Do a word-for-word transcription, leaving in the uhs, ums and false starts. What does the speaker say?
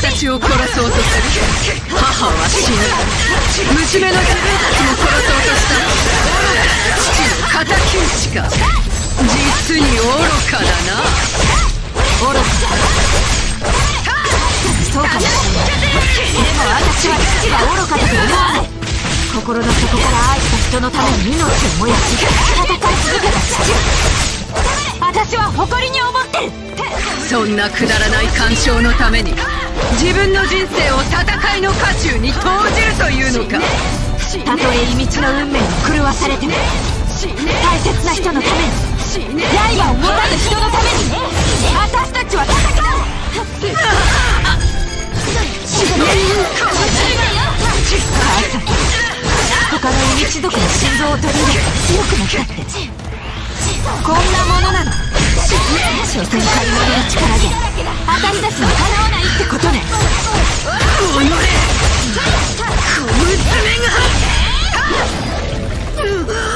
ちを殺そうとする。母は死ぬ。娘の自分たちも殺そうとした父の敵討ちか。実に愚かだな。 愚かそうかもしれない。でも私は父が愚かだと思わない。心の底から愛した人のために命を燃やし戦い続けた父。私は誇りに思ってる。 そんなくだらない干渉のために自分の人生を戦いの渦中に投じるというのか。 たとえい道の運命に狂わされても大切な人のために刃を持たぬ人のために私たちは戦う。母さん他の一族の心臓を取り入れ強くなったってこんなものなの。所詮借り物の力で私たちにかなわないってことね。 おのれ小娘が